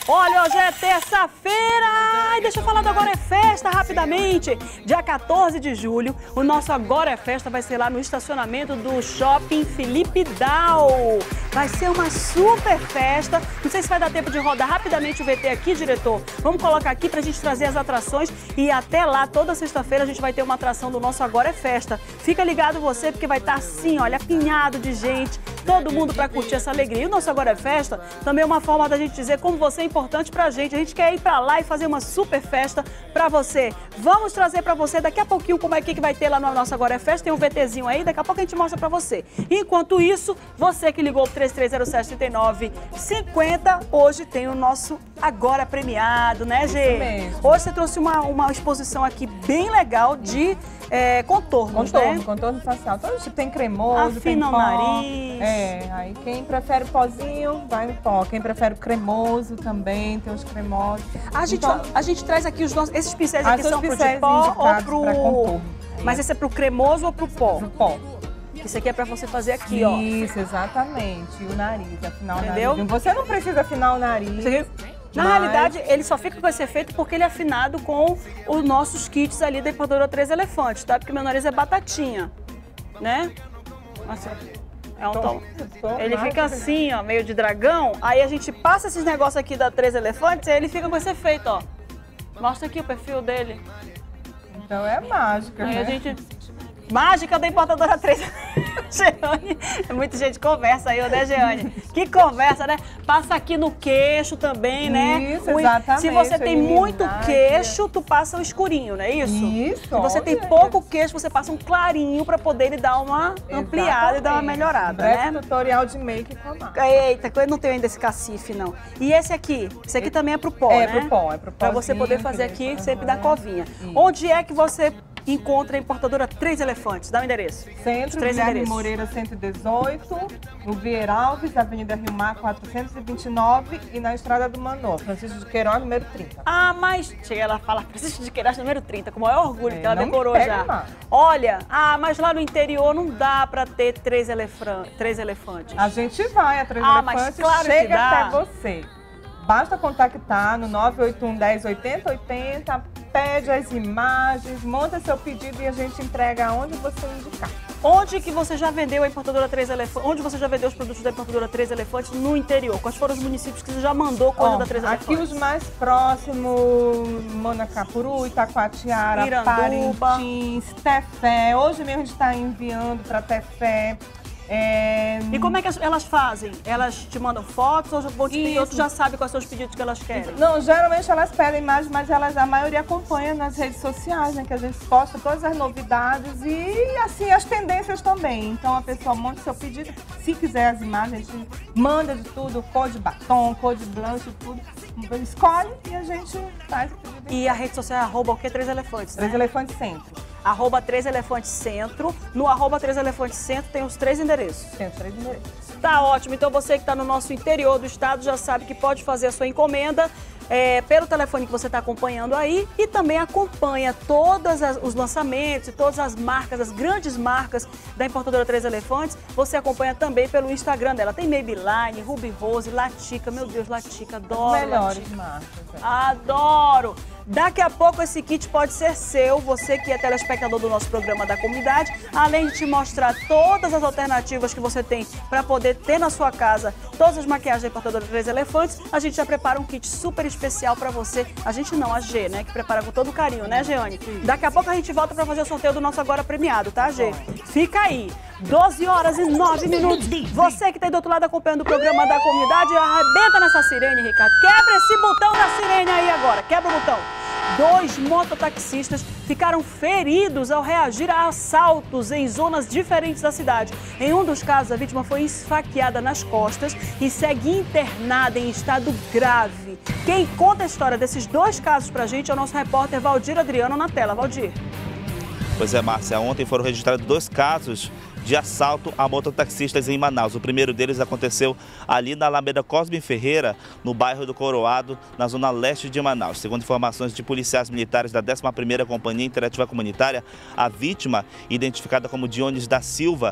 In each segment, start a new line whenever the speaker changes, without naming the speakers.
Olha, hoje é terça-feira! Ai, deixa eu falar do Agora é Festa rapidamente. Dia 14 de julho, o nosso Agora é Festa vai ser lá no estacionamento do Shopping Felipe Dal. Vai ser uma super festa. Não sei se vai dar tempo de rodar rapidamente o VT aqui, diretor. Vamos colocar aqui pra gente trazer as atrações e até lá, toda sexta-feira, a gente vai ter uma atração do nosso Agora é Festa. Fica ligado você, porque vai estar assim, olha, apinhado de gente, todo mundo pra curtir essa alegria. E o nosso Agora é Festa também é uma forma da gente dizer como você é importante pra gente. A gente quer ir pra lá e fazer uma super festa pra você. Vamos trazer pra você daqui a pouquinho como é que vai ter lá no nosso Agora é Festa. Tem um VTzinho aí, daqui a pouco a gente mostra pra você. Enquanto isso, você que ligou pro 3307-3950, hoje tem o nosso Agora Premiado, né, Gê?
Isso mesmo.
Hoje você trouxe uma exposição aqui bem legal de contornos, né?
Contorno facial. Todo tipo tem cremoso, tem
Afina o
pó.
nariz.
Aí quem prefere pozinho, vai no pó. Quem prefere o cremoso também, tem os cremosos.
A gente traz aqui esses pincéis aqui são pro de
pincéis
pó ou
indicados
pro...
pra contorno.
Mas esse é pro cremoso ou pro pó?
Pro pó.
Isso aqui é pra você fazer aqui, ó.
Isso, exatamente. E o nariz, afinar
Entendeu?
o nariz. Você não precisa afinar o nariz.
Isso aqui... Na realidade, ele só fica com esse efeito porque ele é afinado com os nossos kits ali da importadora Três Elefantes, tá? Porque meu nariz é batatinha, né? Assim, é um tom. Ele fica assim, ó, meio de dragão. Aí a gente passa esses negócios aqui da Três Elefantes e aí ele fica com esse efeito, ó. Mostra aqui o perfil dele.
Então é mágica,
Aí
né?
a gente... Mágica da importadora 3. Jeane, muita gente conversa aí, né, Jeane? Que conversa, né? Passa aqui no queixo também, né?
Isso, exatamente.
Se você tem muito queixo, tu passa o escurinho, não é isso?
Isso.
Se você tem pouco queixo, você passa um clarinho pra poder ele dar uma ampliada e dar uma melhorada,
breve
né?
tutorial de make com a marca.
Eita, eu não tenho ainda esse cacife, não. E esse aqui? Esse aqui também é pro pó, né?
É pro pó, é pro pó.
Pra você poder fazer aqui sempre da covinha. Onde é que você encontra a importadora Três Elefantes? Dá o endereço.
Centro, Guilherme Moreira 118, no Vieira Alves, Avenida Rio Mar 429 e na Estrada do Manô, Francisco de Queiroz, número 30.
Ah, mas... Chega ela fala Francisco de Queiroz, número 30, com o maior orgulho que ela
não
decorou
me
já.
pega mais.
Olha, mas lá no interior não dá pra ter três elefantes.
A gente vai, a Três
mas
Elefantes
claro que
chega
dá.
até você. Basta contactar no 981 10 80 80, pede as imagens, monta seu pedido e a gente entrega aonde você indicar.
Onde que você já vendeu a importadora Três Elefantes? Onde você já vendeu os produtos da importadora Três Elefantes no interior? Quais foram os municípios que você já mandou coisa da Três Elefantes?
Aqui os mais próximos, Manacapuru, Itacoatiara,
Iranduba,
Parintins, Tefé. Hoje mesmo a gente está enviando para Tefé.
E como é que elas fazem? Elas te mandam fotos ou vão te pedir, ou tu já sabe quais são os pedidos que elas querem?
Não, geralmente elas pedem imagens, mas a maioria acompanha nas redes sociais, né? Que a gente posta todas as novidades e, assim, as tendências também. Então a pessoa monta o seu pedido, se quiser as imagens, a gente manda de tudo, cor de batom, cor de blanche, tudo. Escolhe e a gente faz o pedido.
E a rede social é @ o quê? Três Elefantes, né?
Três Elefantes Centro.
@ Três Elefantes Centro. No @ Três Elefantes Centro tem os 3 endereços.
Tem os 3 endereços.
Tá ótimo. Então você que está no nosso interior do estado já sabe que pode fazer a sua encomenda pelo telefone que você está acompanhando aí e também acompanha todos os lançamentos e todas as marcas, as grandes marcas da importadora Três Elefantes. Você acompanha também pelo Instagram dela. Tem Maybelline, Ruby Rose, Latica. Meu Deus, Latica, adoro.
As melhores
Latica.
marcas.
Adoro! Daqui a pouco esse kit pode ser seu, você que é telespectador do nosso programa da comunidade, além de te mostrar todas as alternativas que você tem para poder ter na sua casa todas as maquiagens da importadora Três Elefantes, a gente já prepara um kit super especial para você. A gente não, a G, né, que prepara com todo carinho, né, Jeane? Daqui a pouco a gente volta para fazer o sorteio do nosso Agora Premiado, tá, G? Fica aí! 12h09. Você que está aí do outro lado acompanhando o programa da comunidade, arrebenta nessa sirene, Ricardo. Quebra esse botão da sirene aí agora. Quebra o botão. 2 mototaxistas ficaram feridos ao reagir a assaltos em zonas diferentes da cidade. Em um dos casos, a vítima foi esfaqueada nas costas e segue internada em estado grave. Quem conta a história desses 2 casos pra gente é o nosso repórter Valdir Adriano na tela. Valdir.
Pois é, Márcia, ontem foram registrados 2 casos de assalto a mototaxistas em Manaus. O primeiro deles aconteceu ali na Alameda Cosme Ferreira, no bairro do Coroado, na zona leste de Manaus. Segundo informações de policiais militares da 11ª Companhia Interativa Comunitária, a vítima, identificada como Dionis da Silva,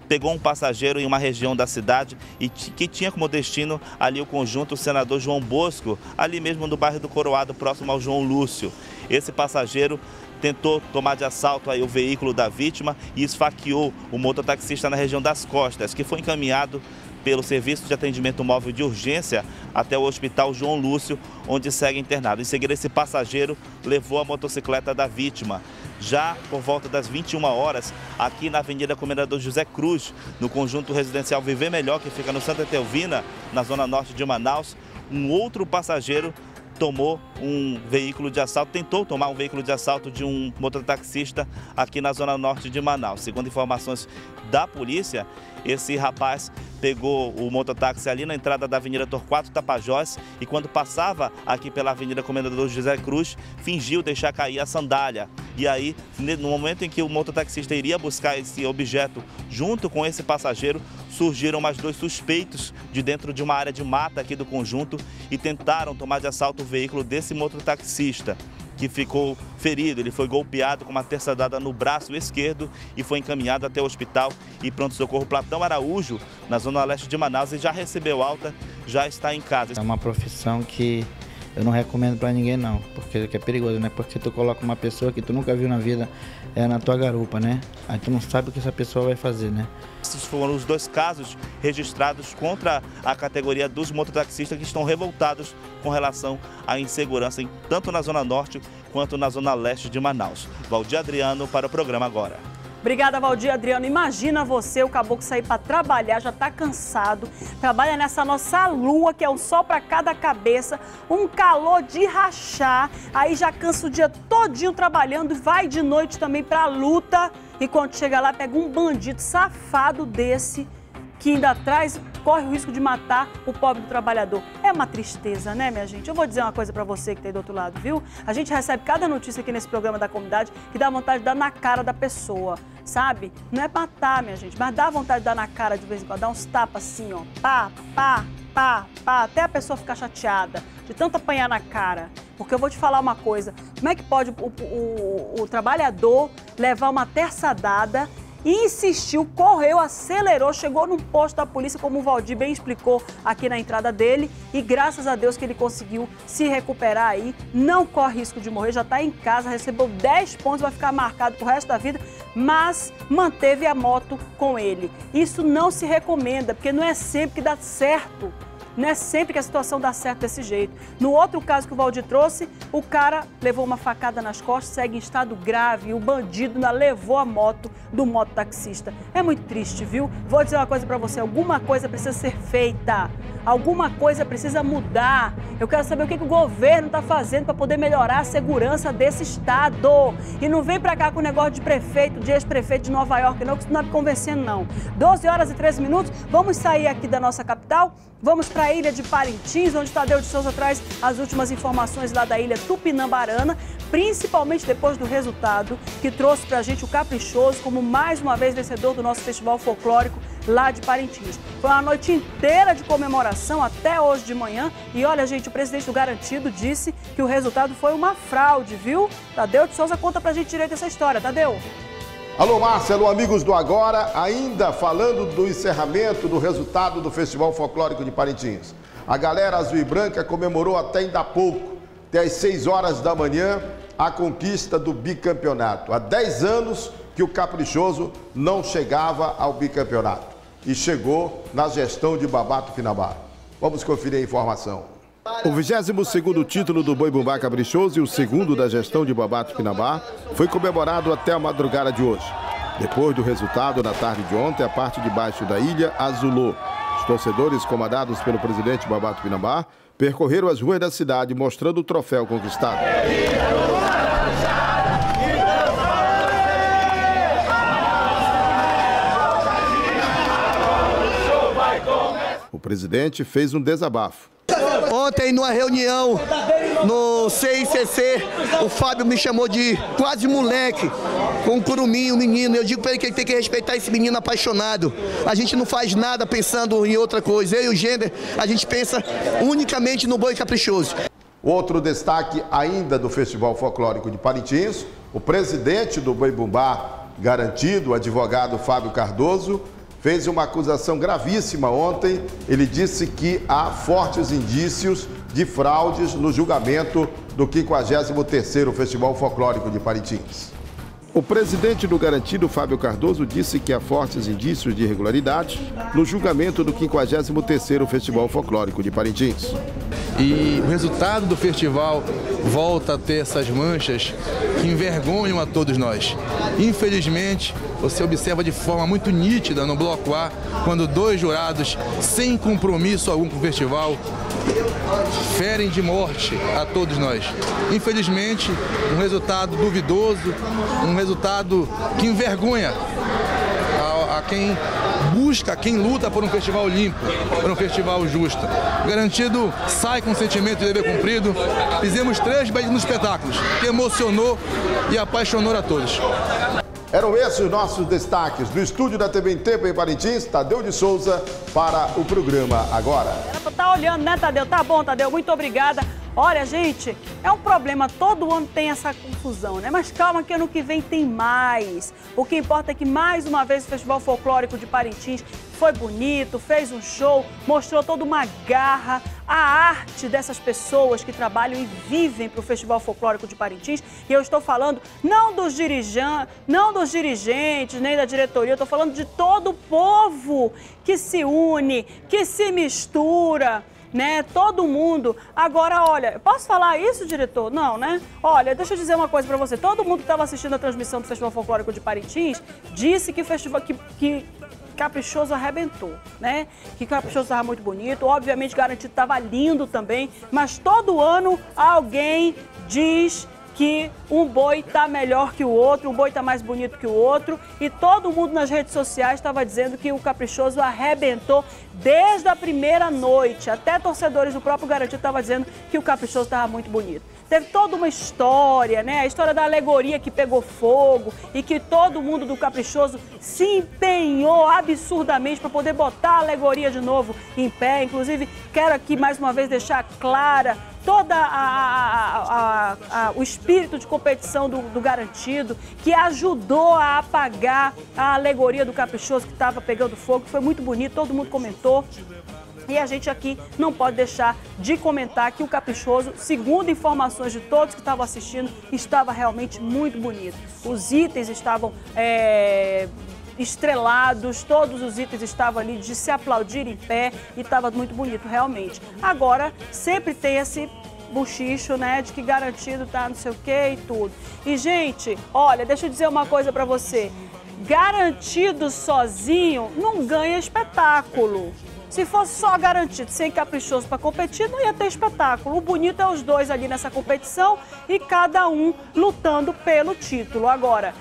pegou um passageiro em uma região da cidade e que tinha como destino ali o conjunto Senador João Bosco, ali mesmo no bairro do Coroado, próximo ao João Lúcio. Esse passageiro tentou tomar de assalto aí o veículo da vítima e esfaqueou o mototaxista na região das costas, que foi encaminhado pelo Serviço de Atendimento Móvel de Urgência até o Hospital João Lúcio, onde segue internado. Em seguida, esse passageiro levou a motocicleta da vítima. Já por volta das 21 horas, aqui na Avenida Comendador José Cruz, no conjunto residencial Viver Melhor, que fica no Santa Etelvina, na zona norte de Manaus, um outro passageiro tomou um veículo de assalto, tentou tomar um veículo de assalto de um mototaxista aqui na zona norte de Manaus. Segundo informações da polícia, esse rapaz pegou o mototáxi ali na entrada da Avenida Torquato Tapajós e quando passava aqui pela Avenida Comendador José Cruz, fingiu deixar cair a sandália. E aí, no momento em que o mototaxista iria buscar esse objeto junto com esse passageiro, surgiram mais dois suspeitos de dentro de uma área de mata aqui do conjunto e tentaram tomar de assalto o veículo desse mototaxista, que ficou ferido. Ele foi golpeado com uma terçadada no braço esquerdo e foi encaminhado até o hospital e pronto-socorro Platão Araújo, na zona leste de Manaus, e já recebeu alta, já está em casa.
É uma profissão que eu não recomendo para ninguém não, porque é perigoso, né? Porque tu coloca uma pessoa que tu nunca viu na vida na tua garupa, né? Aí tu não sabe o que essa pessoa vai fazer, né?
Esses foram os dois casos registrados contra a categoria dos mototaxistas que estão revoltados com relação à insegurança, tanto na Zona Norte quanto na Zona Leste de Manaus. Valdir Adriano para o programa Agora.
Obrigada, Valdir Adriano. Imagina você, o caboclo, sair para trabalhar, já está cansado, trabalha nessa nossa lua, que é um sol para cada cabeça, um calor de rachar, aí já cansa o dia todinho trabalhando, vai de noite também para a luta, e quando chega lá, pega um bandido safado desse, que ainda corre o risco de matar o pobre trabalhador. É uma tristeza, né, minha gente? Eu vou dizer uma coisa pra você que tá aí do outro lado, viu? A gente recebe cada notícia aqui nesse programa da comunidade que dá vontade de dar na cara da pessoa, sabe? Não é matar, minha gente, mas dá vontade de dar na cara de vez em quando, dar uns tapas assim, ó, pá, pá, pá, pá, até a pessoa ficar chateada de tanto apanhar na cara. Porque eu vou te falar uma coisa, como é que pode o trabalhador levar uma terçadada e insistiu, correu, acelerou, chegou num posto da polícia, como o Valdir bem explicou aqui na entrada dele, e graças a Deus que ele conseguiu se recuperar aí, não corre risco de morrer, já está em casa, recebeu 10 pontos, vai ficar marcado pro resto da vida, mas manteve a moto com ele. Isso não se recomenda, porque não é sempre que dá certo. Não é sempre que a situação dá certo desse jeito. No outro caso que o Valdir trouxe, o cara levou uma facada nas costas, segue em estado grave e o bandido ainda levou a moto do mototaxista. É muito triste, viu? Vou dizer uma coisa pra você, alguma coisa precisa ser feita, alguma coisa precisa mudar. Eu quero saber o que o governo está fazendo para poder melhorar a segurança desse estado. E não vem pra cá com o negócio de prefeito, de ex-prefeito de Nova York, não, que isso não é me convencendo, não. 12 horas e 13 minutos, vamos sair aqui da nossa capital, vamos para a ilha de Parintins, onde Tadeu de Souza traz as últimas informações lá da ilha Tupinambarana, principalmente depois do resultado que trouxe para a gente o Caprichoso como mais uma vez vencedor do nosso festival folclórico lá de Parintins. Foi uma noite inteira de comemoração até hoje de manhã e olha, gente, o presidente do Garantido disse que o resultado foi uma fraude, viu? Tadeu de Souza conta pra gente direito essa história. Tadeu.
Alô, Márcia, alô, amigos do Agora, ainda falando do encerramento do resultado do Festival Folclórico de Parintins. A galera azul e branca comemorou até ainda há pouco, até às 6 horas da manhã, a conquista do bicampeonato. Há 10 anos que o Caprichoso não chegava ao bicampeonato e chegou na gestão de Babá Tupinambá. Vamos conferir a informação. O 22º título do Boi Bumbá Caprichoso e o segundo da gestão de Babá Tupinambá foi comemorado até a madrugada de hoje. Depois do resultado, na tarde de ontem, a parte de baixo da ilha azulou. Os torcedores, comandados pelo presidente Babá Tupinambá, percorreram as ruas da cidade mostrando o troféu conquistado. O presidente fez um desabafo.
Ontem, numa reunião no CICC, o Fábio me chamou de quase moleque, com um curuminho, um menino. Eu digo para ele que ele tem que respeitar esse menino apaixonado. A gente não faz nada pensando em outra coisa. Eu e o Gender, a gente pensa unicamente no Boi Caprichoso.
Outro destaque ainda do Festival Folclórico de Parintins, o presidente do Boi Bumbá Garantido, o advogado Fábio Cardoso, fez uma acusação gravíssima ontem. Ele disse que há fortes indícios de fraudes no julgamento do 53º Festival Folclórico de Parintins. O presidente do Garantido, Fábio Cardoso, disse que há fortes indícios de irregularidades no julgamento do 53º Festival Folclórico de Parintins.
E o resultado do festival volta a ter essas manchas que envergonham a todos nós. Infelizmente, você observa de forma muito nítida no Bloco A, quando 2 jurados, sem compromisso algum com o festival, ferem de morte a todos nós. Infelizmente, um resultado duvidoso, um resultado que envergonha a quem busca, quem luta por um festival limpo, por um festival justo. Garantido sai com sentimento de dever cumprido. Fizemos 3 belíssimos espetáculos, que emocionou e apaixonou a todos.
Eram esses os nossos destaques do estúdio da TV em Tempo em Parintins, Tadeu de Souza, para o programa Agora.
Era pra estar olhando, né, Tadeu? Tá bom, Tadeu, muito obrigada. Olha, gente, é um problema, todo ano tem essa confusão, né? Mas calma que ano que vem tem mais. O que importa é que mais uma vez o Festival Folclórico de Parintins foi bonito, fez um show, mostrou toda uma garra, a arte dessas pessoas que trabalham e vivem para o Festival Folclórico de Parintins. E eu estou falando não dos dirigentes, nem da diretoria, eu estou falando de todo o povo que se une, que se mistura, né? Todo mundo. Agora, olha, posso falar isso, diretor? Não, né? Olha, deixa eu dizer uma coisa pra você. Todo mundo que estava assistindo a transmissão do Festival Folclórico de Parintins disse que o festival que Caprichoso arrebentou, né? Que Caprichoso estava muito bonito. Obviamente, Garantido estava lindo também. Mas todo ano alguém diz que um boi tá melhor que o outro, um boi tá mais bonito que o outro, e todo mundo nas redes sociais estava dizendo que o Caprichoso arrebentou desde a primeira noite. Até torcedores do próprio Garantido estavam dizendo que o Caprichoso estava muito bonito. Teve toda uma história, né? A história da alegoria que pegou fogo e que todo mundo do Caprichoso se empenhou absurdamente para poder botar a alegoria de novo em pé. Inclusive, quero aqui mais uma vez deixar clara todo o espírito de competição do Garantido, que ajudou a apagar a alegoria do Caprichoso que estava pegando fogo. Foi muito bonito, todo mundo comentou. E a gente aqui não pode deixar de comentar que o Caprichoso, segundo informações de todos que estavam assistindo, estava realmente muito bonito. Os itens estavam estrelados, todos os itens estavam ali de se aplaudir em pé e estava muito bonito, realmente. Agora, sempre tem esse buchicho, né, de que Garantido tá não sei o que e tudo. E, gente, olha, deixa eu dizer uma coisa pra você. Garantido sozinho não ganha espetáculo. Se fosse só Garantido, sem Caprichoso para competir, não ia ter espetáculo. O bonito é os dois ali nessa competição e cada um lutando pelo título. Agora,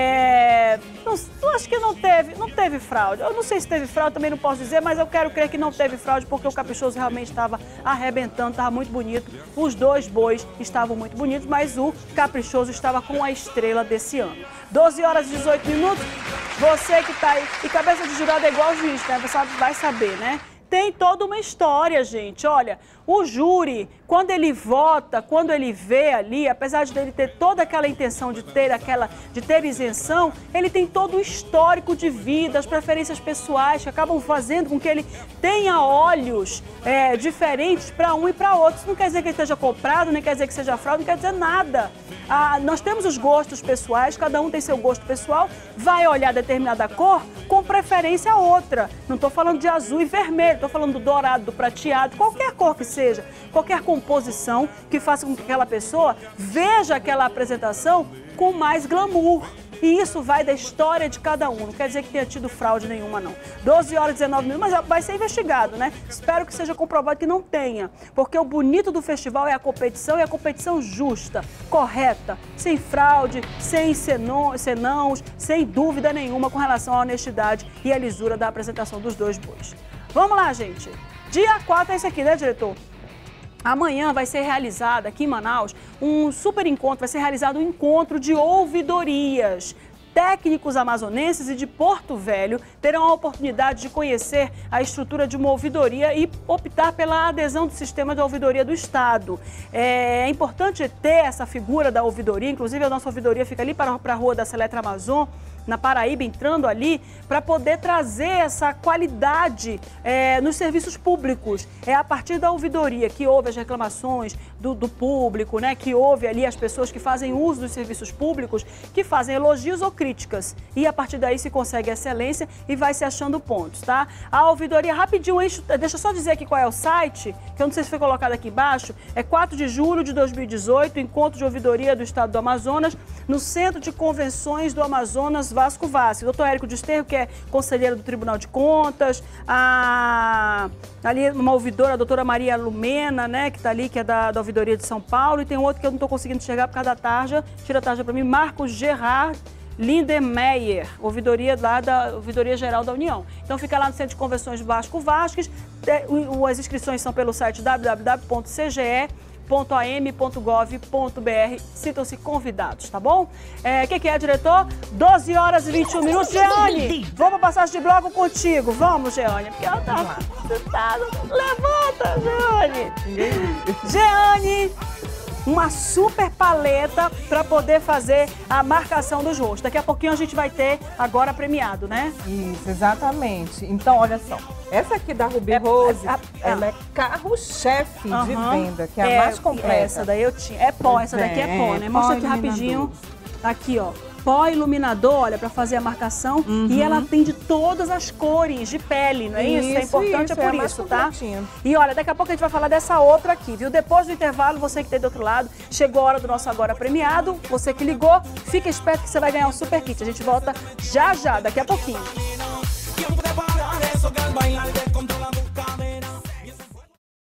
acho que não teve fraude. Eu não sei se teve fraude, também não posso dizer, mas eu quero crer que não teve fraude porque o Caprichoso realmente estava arrebentando, estava muito bonito. Os dois bois estavam muito bonitos, mas o Caprichoso estava com a estrela desse ano. 12 horas e 18 minutos. Você que tá aí, e cabeça de jurado é igual juiz, né? Você vai saber, né? Tem toda uma história, gente. Olha, o júri, quando ele vota, quando ele vê ali, apesar de ele ter toda aquela intenção de ter isenção, ele tem todo o histórico de vida, as preferências pessoais que acabam fazendo com que ele tenha olhos diferentes para um e para outro. Isso não quer dizer que ele esteja comprado, nem quer dizer que seja fraude, não quer dizer nada. Nós temos os gostos pessoais, cada um tem seu gosto pessoal, vai olhar determinada cor com preferência a outra. Não estou falando de azul e vermelho, estou falando do dourado, do prateado, qualquer cor que seja, qualquer composição que faça com que aquela pessoa veja aquela apresentação com mais glamour. E isso vai da história de cada um, não quer dizer que tenha tido fraude nenhuma, não. 12 horas e 19 minutos, mas vai ser investigado, né? Espero que seja comprovado que não tenha, porque o bonito do festival é a competição e a competição justa, correta, sem fraude, sem senãos, sem dúvida nenhuma com relação à honestidade e à lisura da apresentação dos dois bois. Vamos lá, gente. Dia 4 é esse aqui, né, diretor? Amanhã vai ser realizado aqui em Manaus um super encontro, vai ser realizado um encontro de ouvidorias. Técnicos amazonenses e de Porto Velho terão a oportunidade de conhecer a estrutura de uma ouvidoria e optar pela adesão do sistema de ouvidoria do Estado. É importante ter essa figura da ouvidoria, inclusive a nossa ouvidoria fica ali para a Rua da Seletra Amazon, na Paraíba, entrando ali, para poder trazer essa qualidade nos serviços públicos. É a partir da ouvidoria que houve as reclamações do público, né, que houve ali as pessoas que fazem uso dos serviços públicos, que fazem elogios ou críticas. E a partir daí se consegue excelência e vai se achando pontos, tá? A ouvidoria, rapidinho, deixa eu só dizer aqui qual é o site, que eu não sei se foi colocado aqui embaixo, é 4 de julho de 2018, Encontro de Ouvidoria do Estado do Amazonas, no Centro de Convenções do Amazonas, Vasco Vasque. Doutor Érico Desterro, que é conselheiro do Tribunal de Contas, ali uma ouvidora, a doutora Maria Lumena, né, que está ali, que é da ouvidoria de São Paulo, e tem outro que eu não estou conseguindo enxergar por causa da tarja, tira a tarja para mim, Marcos Gerard Lindemeyer, ouvidoria lá da Ouvidoria Geral da União. Então fica lá no Centro de Convenções Vasco Vasques, as inscrições são pelo site www.cge.am.gov.br. Sintam-se convidados, tá bom? O que é, diretor? 12 horas e 21 minutos. Jeane, vamos para passagem de bloco contigo. Vamos, Jeane, porque ela tá sentada. Levanta, Jeane. Jeane, uma super paleta para poder fazer a marcação dos rostos. Daqui a pouquinho a gente vai ter agora premiado, né?
Isso, exatamente. Então, olha só. Essa aqui da Ruby Rose, ela é carro-chefe de venda, que é a mais completa.
Essa daí eu tinha. É pó, essa daqui é pó, né? Mostra aqui rapidinho. Aqui, ó. Pó iluminador, olha, para fazer a marcação. E ela atende todas as cores de pele, não é isso? É importante, é por isso, tá? E olha, daqui a pouco a gente vai falar dessa outra aqui, viu? Depois do intervalo, você que tem do outro lado, chegou a hora do nosso Agora Premiado. Você que ligou, fica esperto que você vai ganhar um super kit. A gente volta já, daqui a pouquinho.